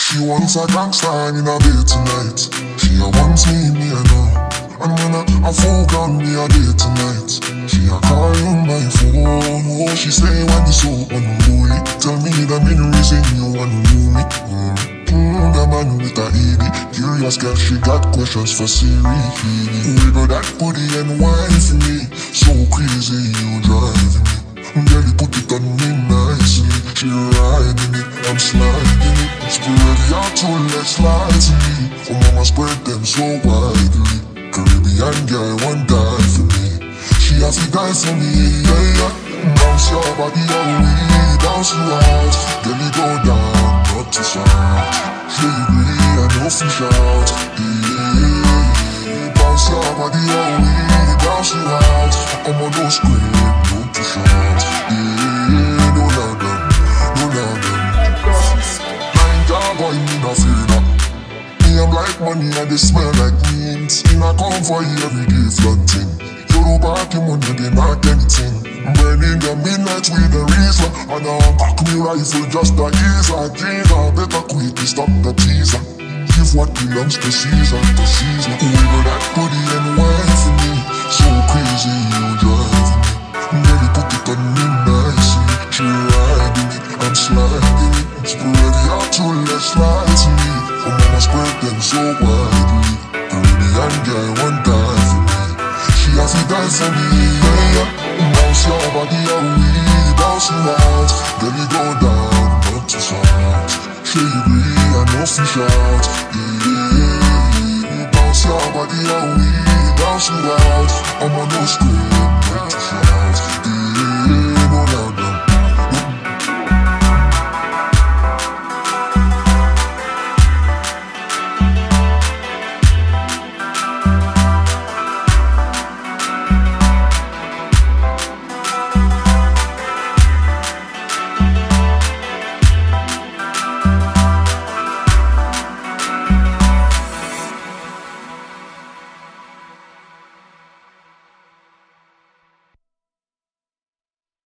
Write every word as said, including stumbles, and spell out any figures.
She wants a gangster in a bed tonight. She a wants me, me I know. And when I, I full ground, me a day tonight. She a calling my phone. Oh, she say when it's so unruly. Tell me the main reason you wanna know me. Mm. Mm, the man with a E D. Curious girl, she got questions for Siri. Wiggle that booty and wine for me. So crazy, you drive me. Girl, you put it on me nicely. She riding it, I'm sliding it. Spread your two legs slightly. Oh mama, spread them so widely. Caribbean girl, one die for me. She has to die for me, yeah, yeah. Bounce your body away, bounce you out. Girl, you go down, not too soft. Feel you agree, I know fish out. Yeah, bounce your body away, bounce you out. I'm on no screen, not too short. Yeah, no love them, no love them. Nine dog boy, me no feel that. Me I'm like money and they smell like mint. In a convoy every day flaunting. Yoruba came on you they not anything. Burning the midnight with the reason. And I'll cock me rifle just to ease a Gina. Better quickly stop the teaser. Give what belongs to Caesar, to Caesar. Wiggle that booty and wine for me. So crazy you drive me. Girl, you put it on me nicely. She riding it, I'm sliding it. Spread your two legs slightly. Oh mama, spread them so widely. Caribbean girl, one die for me. She has to die for me, yeah, yeah. Bounce your body away, bounce you out. Girl, you go down, not too soft. She agree, I know fish out. Yeah, bounce your body away, bounce you out. I'm on no screen, not too soft.